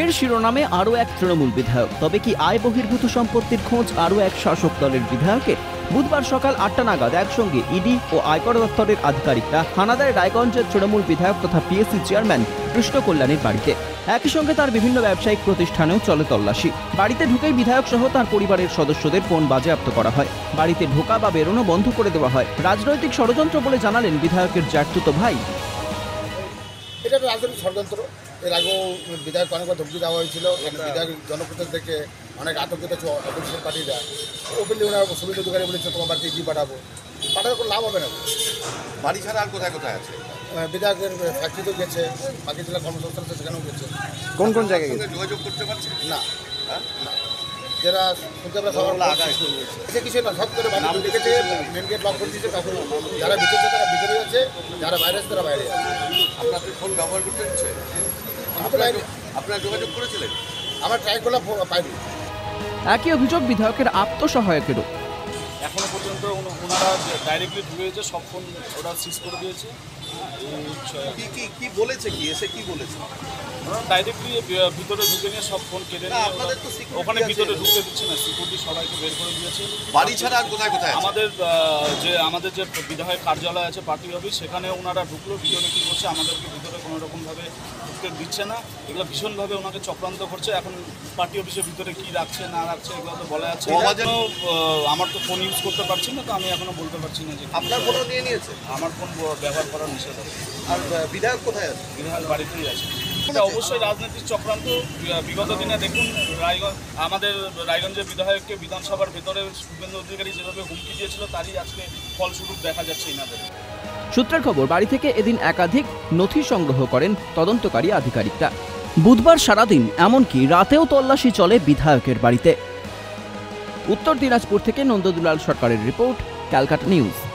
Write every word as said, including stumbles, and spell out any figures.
একই শিরোনামে আরও এক তৃণমূল বিধায়ক। তবে কি আয় বহির্ভূত সম্পত্তির খোঁজ আরও এক শাসক দলের বিধায়কের? বুধবার সকাল আটটা নাগাদ একসঙ্গে ইডি ও আয়কর দফতরের আধিকারিকরা হানাদার রায়গঞ্জের তৃণমূল বিধায়ক তথা পিএসসি চেয়ারম্যান কৃষ্ণ কল্যাণীর বাড়িতে। একই সঙ্গে তার বিভিন্ন ব্যবসায়িক প্রতিষ্ঠানেও চলে তল্লাশি। বাড়িতে ঢুকেই বিধায়ক সহ তার পরিবারের সদস্যদের ফোন বাজেয়াপ্ত করা হয়। বাড়িতে ঢোকা বা বেরোনো বন্ধ করে দেওয়া হয়। রাজনৈতিক ষড়যন্ত্র বলে জানালেন বিধায়কের জ্যাঠতুতো ভাই। এটা রাজনৈতিক ষড়যন্ত্র। এর আগেও বিধায়ক অনেকবার ধমকি দেওয়া হয়েছিল। বিধায়ক জনপ্রতিনিধি থেকে অনেক আতঙ্কিত অপোজিশন পার্টিরা ওপেনলি ওনার সুবিধা অধিকারী বলেছে তোমার বাড়িতে ইডি পাঠাবো। পাঠাতে কোনো লাভ হবে না। বাড়ি ছাড়া আর কোথায় কোথায় আছে? বিধায়কের ফ্যাক্টরিতেও গেছে, বাকি জেলা কর্মসংস্থান আছে সেখানেও গেছে। কোন কোন জায়গায় যোগাযোগ করতে পারছে না? না, যারা শুনতে আমরা সবার আগায় কিছু না, সব করে বাড়ি ঢুকেছে, মেন গেট লক করে দিয়েছে। কাউকে যারা ভিতরে তারা ভিতরে আছে, যারা বাইরে আছে তারা বাইরে আছে। আপনার ফোন ব্যবহার করতে হচ্ছে? আপনারা যোগাযোগ করেছিলেন? আমার ট্রাই করলাম, পাইনি। একই অভিযোগ বিধায়কের আত্মসহায়কেরও। এখনো পর্যন্ত ওনারা ডাইরেক্টলি ঢুকেছে, সব ফোন ওরা সিজ করে দিয়েছে। কি কি কি বলেছে, কি এসে কি বলেছে? ওরা ডাইরেক্টলি ভিতরে ঢুকে নিয়ে সব ফোন কেটে নিয়ে ওখানে ভিতরে ঢুকতে দিচ্ছে না, সিকিউরিটি সবাইকে বের করে দিয়েছে। বাড়ি ছাড়া আর কোথায় কোথায়? আমাদের যে আমাদের যে বিধায়ক কার্যালয় আছে পার্টি অফিস, সেখানে ওনারা ঢুকলো, ভিতরে কী করছে আমাদেরকে ভিতরে কোনো রকমভাবে ঢুকতে দিচ্ছে না। এগুলো ভীষণভাবে ওনাকে চক্রান্ত করছে। এখন পার্টি অফিসের ভিতরে কী রাখছে না রাখছে এগুলো তো বলা যাচ্ছে। আমার তো ফোন ইউজ করতে পারছি না, তো আমি এখনো বলতে পারছি না যে আপনার ফোনও নিয়ে নিয়েছে। আমার ফোন ব্যবহার করার নিষেধ আছে। আর বিধায়ক কোথায় আছে? বিধায়ক বাড়িতেই আছে। এটা অবশ্যই রাজনৈতিক চক্রান্ত। বিগত দিনে দেখুন রায়গঞ্জ আমাদের রায়গঞ্জের বিধায়ককে বিধানসভার ভেতরে শুভেন্দু অধিকারী যেভাবে হুমকি দিয়েছিল, তারই আজকে ফলস্বরূপ দেখা যাচ্ছে ইনাদের। সূত্রের খবর, বাড়ি থেকে এদিন একাধিক নথি সংগ্রহ করেন তদন্তকারী আধিকারিকরা। বুধবার সারাদিন এমনকি রাতেও তল্লাশি চলে বিধায়কের বাড়িতে। উত্তর দিনাজপুর থেকে নন্দদুলাল সরকারের রিপোর্ট, ক্যালকাটা নিউজ।